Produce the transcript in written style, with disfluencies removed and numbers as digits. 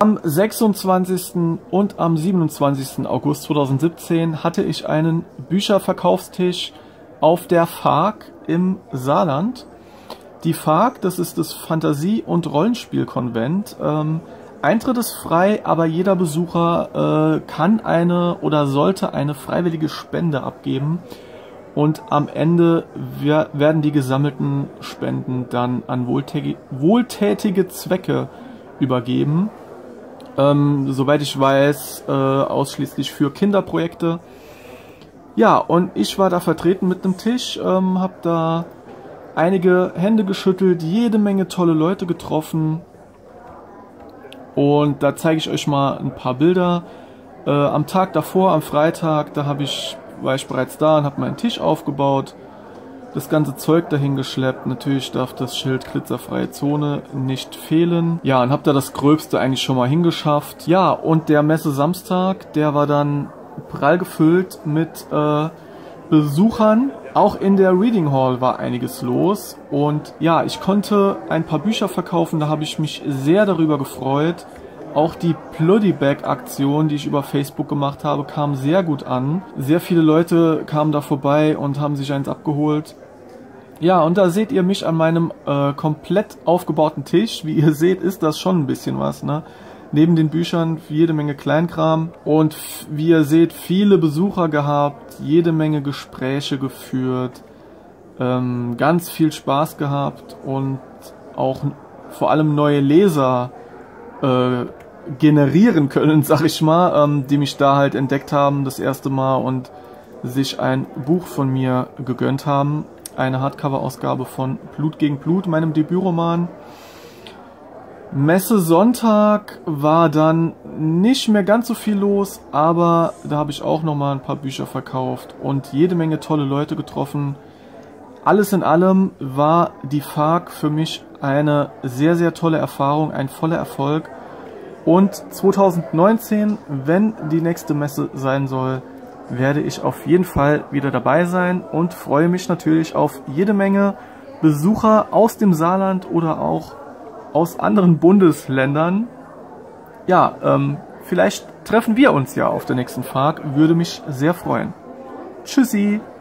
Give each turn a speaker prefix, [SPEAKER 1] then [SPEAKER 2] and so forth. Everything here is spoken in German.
[SPEAKER 1] Am 26. und am 27. August 2017 hatte ich einen Bücherverkaufstisch auf der FARC im Saarland. Die FARC, das ist das Fantasie- und Rollenspielkonvent. Eintritt ist frei, aber jeder Besucher kann eine oder sollte eine freiwillige Spende abgeben. Und am Ende werden die gesammelten Spenden dann an wohltätige Zwecke übergeben. Soweit ich weiß, ausschließlich für Kinderprojekte. Ja, und ich war da vertreten mit einem Tisch, habe da einige Hände geschüttelt, jede Menge tolle Leute getroffen. Und da zeige ich euch mal ein paar Bilder. Am Tag davor, am Freitag, war ich bereits da und habe meinen Tisch aufgebaut. Das ganze Zeug dahin geschleppt. Natürlich darf das Schild glitzerfreie Zone nicht fehlen. Ja, und hab da das Gröbste eigentlich schon mal hingeschafft. Ja, und der Messe Samstag, der war dann prall gefüllt mit Besuchern. Auch in der Reading Hall war einiges los. Und ja, ich konnte ein paar Bücher verkaufen. Da habe ich mich sehr darüber gefreut. Auch die Ploddy-Bag-Aktion, die ich über Facebook gemacht habe, kam sehr gut an. Sehr viele Leute kamen da vorbei und haben sich eins abgeholt. Ja, und da seht ihr mich an meinem komplett aufgebauten Tisch. Wie ihr seht, ist das schon ein bisschen was, ne? Neben den Büchern jede Menge Kleinkram. Und wie ihr seht, viele Besucher gehabt, jede Menge Gespräche geführt, ganz viel Spaß gehabt und auch vor allem neue Leser generieren können, sag ich mal, die mich da halt entdeckt haben das erste Mal und sich ein Buch von mir gegönnt haben. Eine Hardcover-Ausgabe von Blut gegen Blut, meinem Debütroman. Messe Sonntag war dann nicht mehr ganz so viel los, aber da habe ich auch nochmal ein paar Bücher verkauft und jede Menge tolle Leute getroffen. Alles in allem war die FARC für mich eine sehr, sehr tolle Erfahrung, ein voller Erfolg. Und 2019, wenn die nächste Messe sein soll, werde ich auf jeden Fall wieder dabei sein und freue mich natürlich auf jede Menge Besucher aus dem Saarland oder auch aus anderen Bundesländern. Ja, vielleicht treffen wir uns ja auf der nächsten FARC, würde mich sehr freuen. Tschüssi!